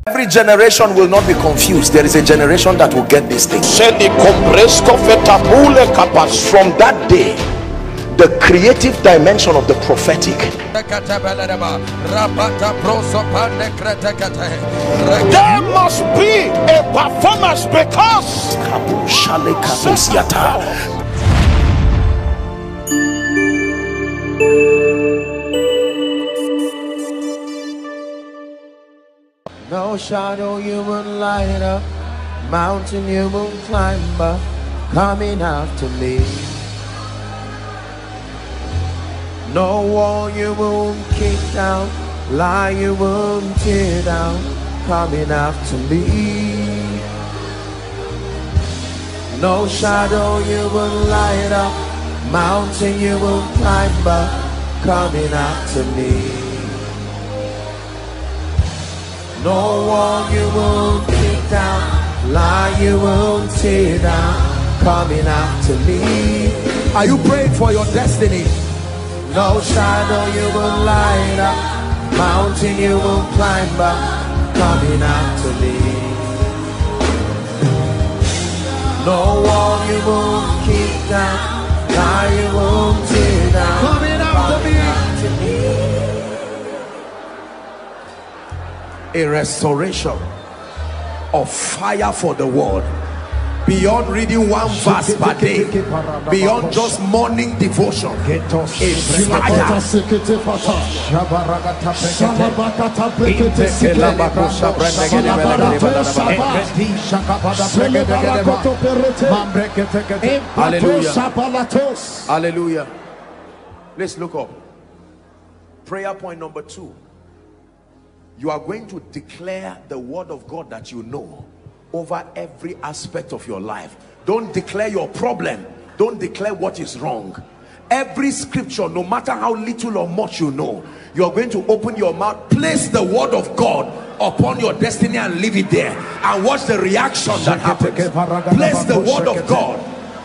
Every generation will not be confused. There is a generation that will get these things. From that day, the creative dimension of the prophetic, there must be a performance, because no shadow you won't light up, mountain you won't climb up, coming after me. No wall you won't kick down, lie you won't tear down, coming after me. No shadow you won't light up, mountain you won't climb up, coming after me. No wall you won't kick down, lie you won't tear down, coming after me. Are you praying for your destiny? No shadow you won't light up, mountain you won't climb up, coming after me. No wall you won't kick down, lie you won't tear down, coming after me. A restoration of fire for the world, beyond reading one verse per day, beyond just morning devotion. A fire. Hallelujah. Hallelujah. Let's look up. Prayer point number 2. You are going to declare the word of God that you know over every aspect of your life. Don't declare your problem. Don't declare what is wrong. Every scripture, no matter how little or much you know, you are going to open your mouth, place the word of God upon your destiny and leave it there, and watch the reaction that happens. Place the word of God.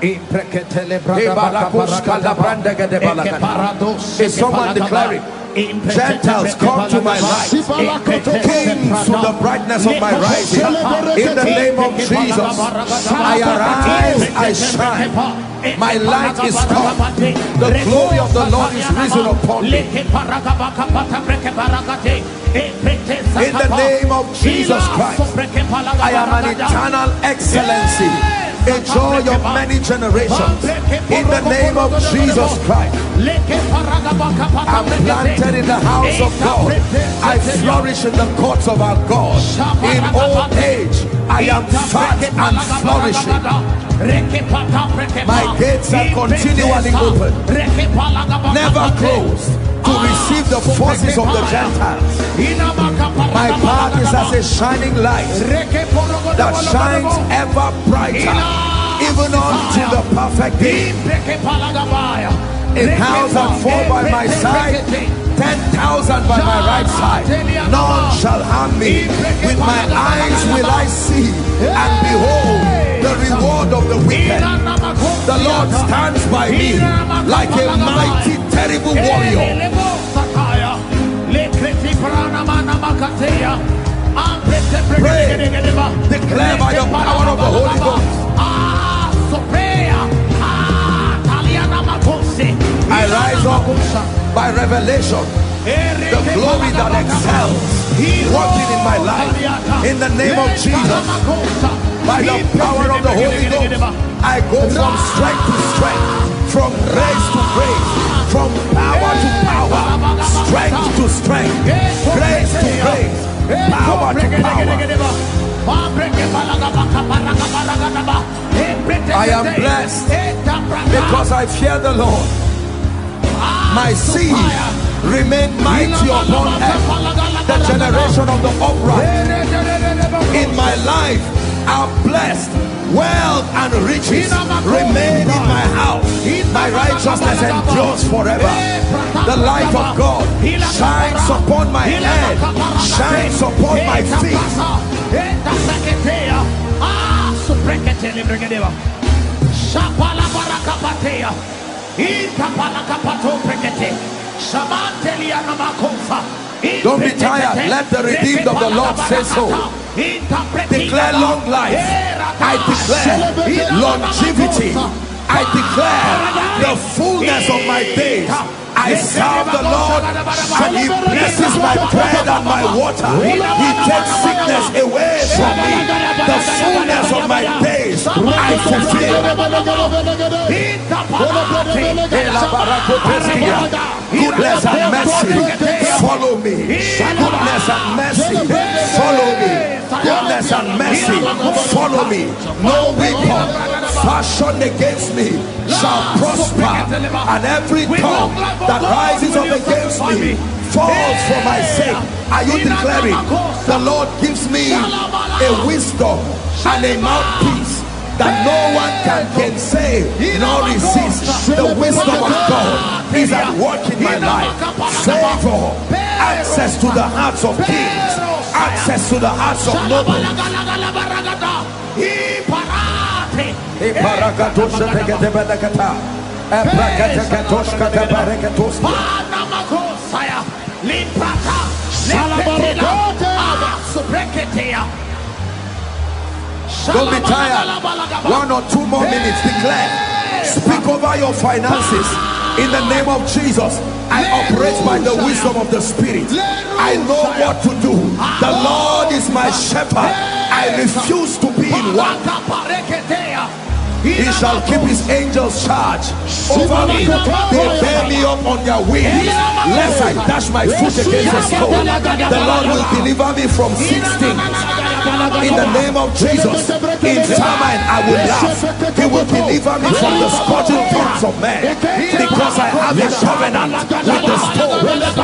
Is someone declaring, Gentiles, come to my light, kings to the brightness of my rising. In the name of Jesus, I arise, I shine, my light is come, the glory of the Lord is risen upon me. In the name of Jesus Christ, I am an eternal excellency, a joy of many generations. In the name of Jesus Christ, I'm planted in the house of God. I flourish in the courts of our God. In old age, I am fat and flourishing. My gates are continually open, never closed, to receive the forces of the Gentiles. My path is as a shining light that shines ever brighter, even unto the perfect day. 1,000 fall by my side, 10,000 by my right side, none shall harm me. With my eyes will I see and behold the reward of the wicked. The Lord stands by me like a mighty, terrible warrior. Pray, declare by the power of the Holy Ghost. I rise up by revelation, the glory that excels working in my life. In the name of Jesus, by the power of the Holy Ghost, I go from strength to strength, from grace to grace, from power to power, strength to strength, grace to grace, power to power. I am blessed because I fear the Lord. My seed remain mighty upon earth. The generation of the upright in my life are blessed. Wealth and riches remain in my house. My righteousness endures forever. The light of God shines upon my head, shines upon my feet. Don't be tired. Let the redeemed of the Lord say so. Declare long life. I declare longevity. I declare the fullness of my days. I serve the Lord and he blesses my bread and my water. He takes sickness away from me. The fullness of my days I fulfill. Goodness and mercy follow me. Goodness and mercy follow me. Goodness and mercy follow me. No weapon fashioned against me shall prosper, and every tongue that rises up against me falls for my sake. Are you declaring? The Lord gives me a wisdom and a mouthpiece that no one can gainsay nor resist. The wisdom of God is at work in my life. Favor, access to the hearts of kings, access to the hearts of nobles. Don't be tired. 1 or 2 more minutes. Declare. Speak over your finances in the name of Jesus. I operate by the wisdom of the Spirit. I know what to do. The Lord is my shepherd. I refuse to be in want. He shall keep his angels charge over me. They bear me up on their wings, lest I dash my foot against a stone. The Lord will deliver me from 6 things. In the name of Jesus. In famine I will laugh. He will deliver me from the scorching tongues of men, because I have a covenant with the stone.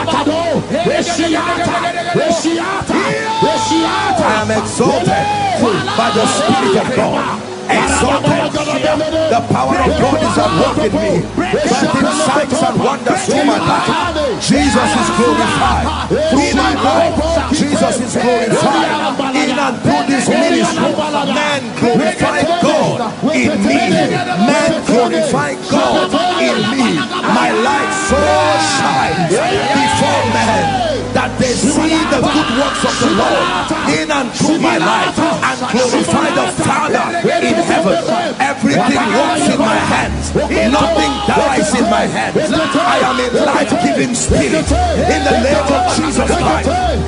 I am exalted by the Spirit of God. Exalted. The power of God is at work in me, granting signs and wonders to my life. Jesus is glorified through my life. Jesus is glorified in and through this ministry. Man glorify God in me. Man glorify God in me. My light so shines before men that they see the good works of the Lord in and through my life, and glorify the Father in heaven. Everything works in my hands. Nothing dies in my hands. I am a life-giving spirit in the name of Jesus Christ.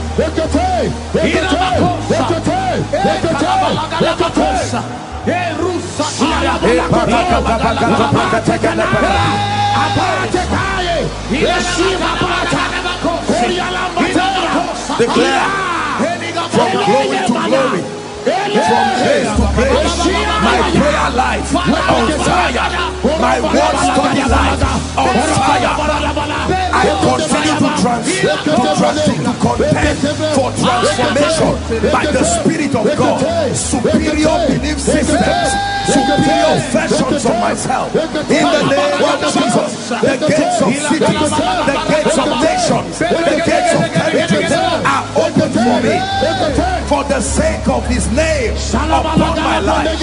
Declare from glory to glory, from grace to grace. My prayer life on fire. My word study life on fire. I continue to contend for transformation by the Spirit of God. Superior belief systems, superior versions of myself. In the name of Jesus, the gates of cities, the gates of nations, the gates of territories are open for me, for the sake of his name upon my life.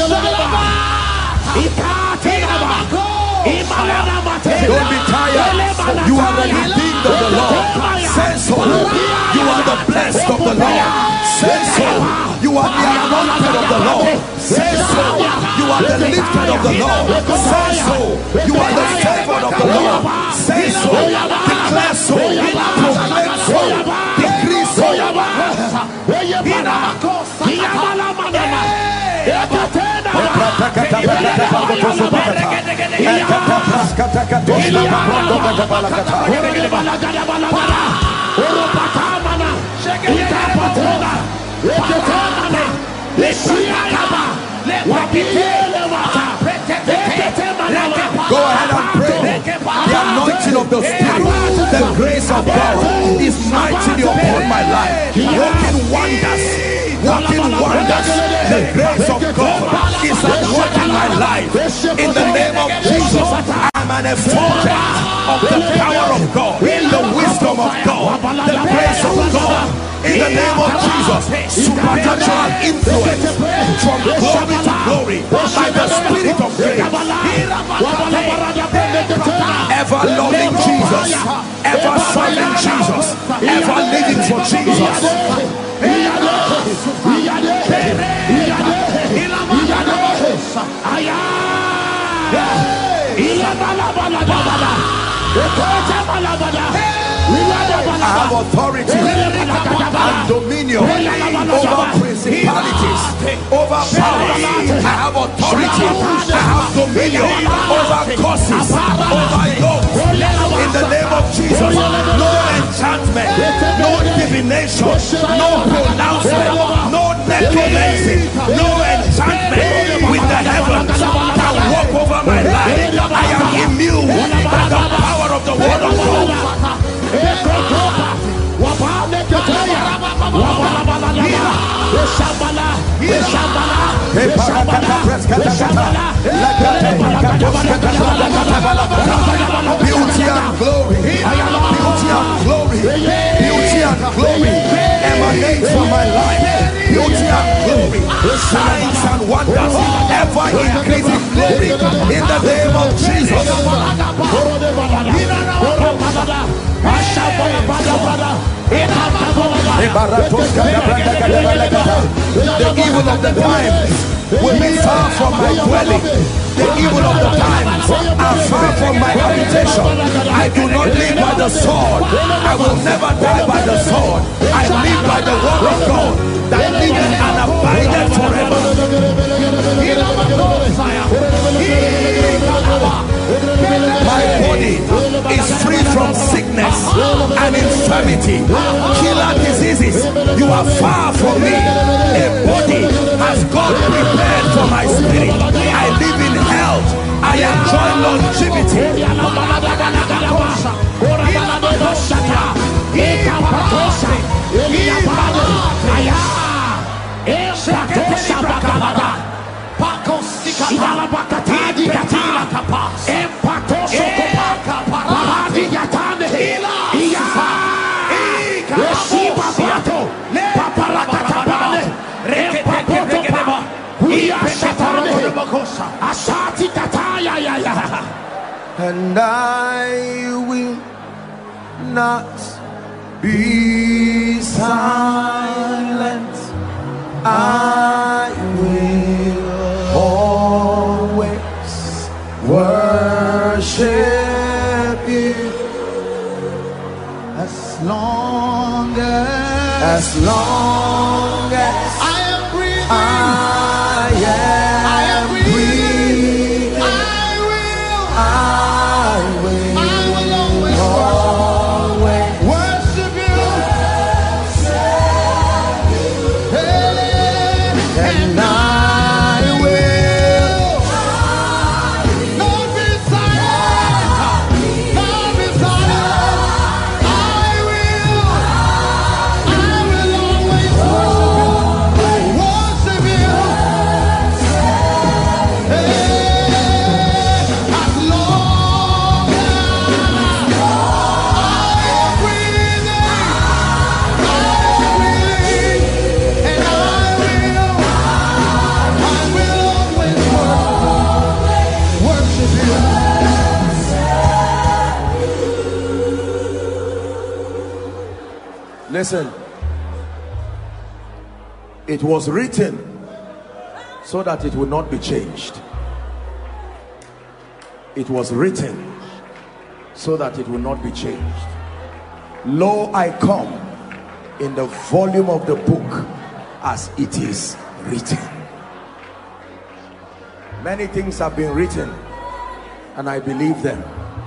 Don't be tired. You are the redeemed of the Lord. Say so. You are the blessed of the Lord. Say so. You are the anointed of the Lord. Say so. You are the lifted of the Lord. Say so. You are the favored of the Lord. Say so. Declare so. Proclaim so. Decree so. Go ahead and pray. The anointing of the Spirit, the grace of God is mightily upon my life. Working wonders. Working wonders. The grace of God is at work in my life. In the name of Jesus, I'm an effulgence of the power of God, the wisdom of God, the grace of God. In the name of Jesus, supernatural influence from glory to glory by the Spirit of grace. Ever loving Jesus, ever serving Jesus, ever living for I have authority and dominion over principalities, over powers. I have authority, I have dominion over causes, over yokes. In the name of Jesus, no enchantment, no divination, no pronouncement, no necromancy, no enchantment with the heavens can walk over my life. I am immune by the power of the word of God. Beauty and glory, beauty and glory, beauty and glory emanates from my life. Beauty and glory, signs and wonders, ever increasing glory in the name of Jesus. The evil of the times will be far from my dwelling. The evil of the times are far from my habitation. I do not live by the sword. I will never die by the sword. I live by the word of God that liveth and abideth forever. My body is free from sickness and infirmity, killer diseases. You are far from me. A body has God prepared for my spirit. I live in health. I enjoy longevity. And I will not be silent. I will always worship you as long as I am breathing. I am breathing. I will always worship you. And I will not be silent. Not be silent. I will always worship you. As long as I am breathing, and I will always worship you. Listen, it was written so that it would not be changed. It was written so that it will not be changed. Lo, I come in the volume of the book as it is written. Many things have been written and I believe them.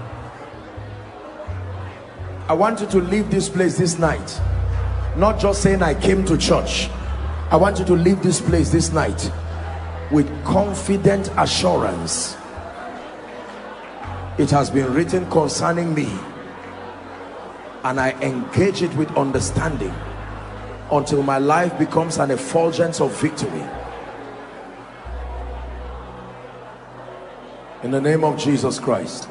I want you to leave this place this night not just saying I came to church. I want you to leave this place this night with confident assurance. It has been written concerning me, and I engage it with understanding until my life becomes an effulgence of victory. In the name of Jesus Christ.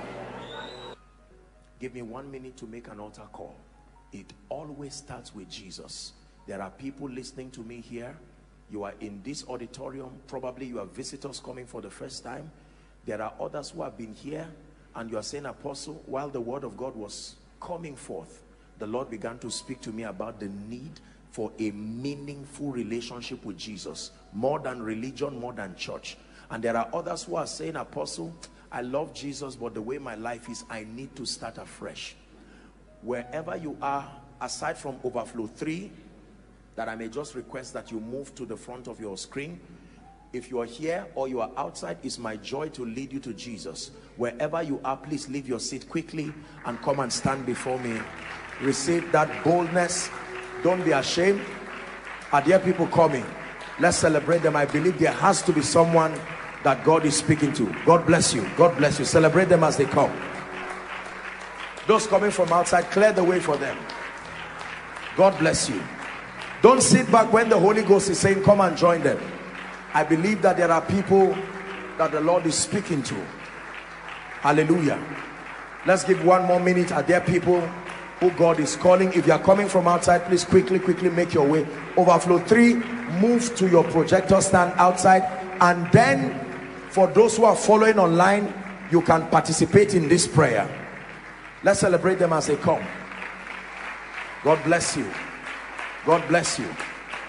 Give me 1 minute to make an altar call. It always starts with Jesus. There are people listening to me here. You are in this auditorium. Probably you are visitors coming for the first time. There are others who have been here, and you are saying, Apostle, while the word of God was coming forth, the Lord began to speak to me about the need for a meaningful relationship with Jesus, more than religion, more than church. And there are others who are saying, Apostle, I love Jesus, but the way my life is, I need to start afresh. Wherever you are, aside from overflow 3, that I may just request that you move to the front of your screen. If you are here or you are outside, it's my joy to lead you to Jesus. Wherever you are, please leave your seat quickly and come and stand before me. Receive that boldness. Don't be ashamed. Are there people coming? Let's celebrate them. I believe there has to be someone that God is speaking to. God bless you. God bless you. Celebrate them as they come. Those coming from outside, clear the way for them. God bless you. Don't sit back when the Holy Ghost is saying come and join them. I believe that there are people that the Lord is speaking to. Hallelujah. Let's give 1 more minute. Are there people who God is calling? If you are coming from outside, please quickly make your way. Overflow 3, move to your projector stand outside, and then for those who are following online, you can participate in this prayer. Let's celebrate them as they come. God bless you. God bless you.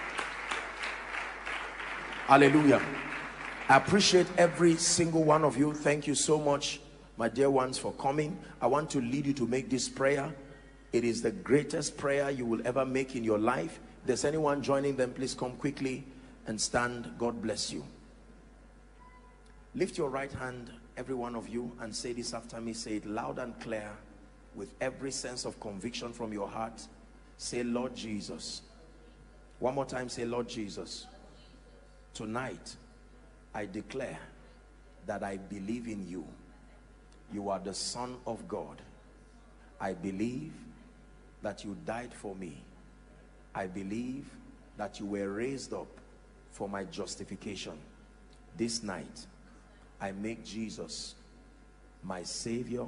Hallelujah. I appreciate every single one of you. Thank you so much, my dear ones, for coming. I want to lead you to make this prayer. It is the greatest prayer you will ever make in your life. If there's anyone joining them, please come quickly and stand. God bless you. Lift your right hand, every one of you, and say this after me. Say it loud and clear with every sense of conviction from your heart. Say, Lord Jesus. One more time, say, Lord Jesus. Tonight, I declare that I believe in you. You are the Son of God. I believe that you died for me. I believe that you were raised up for my justification. This night, I make Jesus my Savior,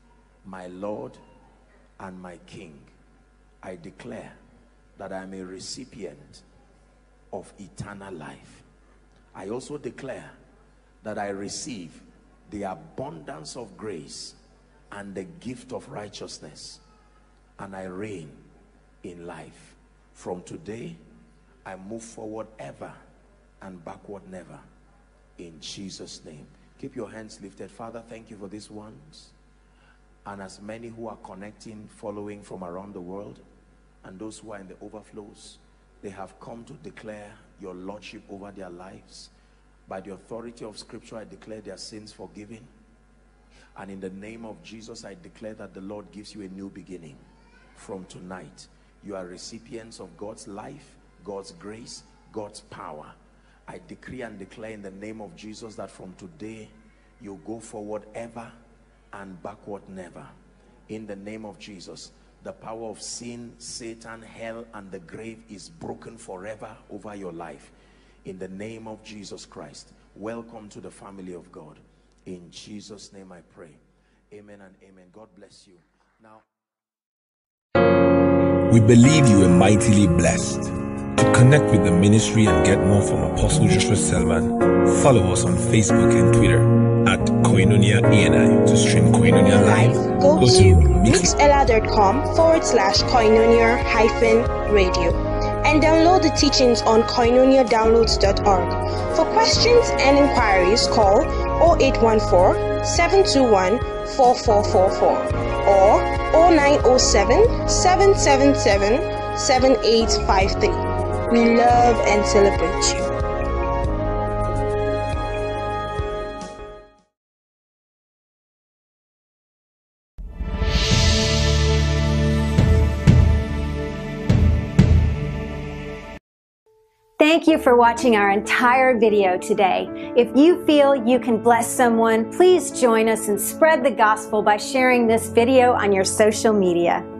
my Lord, and my King. I declare that I am a recipient of eternal life. I also declare that I receive the abundance of grace and the gift of righteousness, and I reign in life. From today, I move forward ever and backward never. In Jesus' name. Keep your hands lifted. Father, thank you for these ones, and as many who are connecting, following from around the world, and those who are in the overflows. They have come to declare your lordship over their lives. By the authority of scripture, I declare their sins forgiven, and in the name of Jesus, I declare that the Lord gives you a new beginning. From tonight, you are recipients of God's life, God's grace, God's power. I decree and declare in the name of Jesus that from today, you go forward ever and backward never. In the name of Jesus, the power of sin, Satan, hell, and the grave is broken forever over your life. In the name of Jesus Christ, welcome to the family of God. In Jesus' name I pray. Amen and amen. God bless you. Now, we believe you are mightily blessed. To connect with the ministry and get more from Apostle Joshua Selman, follow us on Facebook and Twitter at Koinonia ANI. To stream Koinonia live, go to mixella.com/Koinonia-radio and download the teachings on koinoniadownloads.org. For questions and inquiries, call 0814-721-4444 or 0907-777-7853. We love and celebrate you. Thank you for watching our entire video today. If you feel you can bless someone, please join us and spread the gospel by sharing this video on your social media.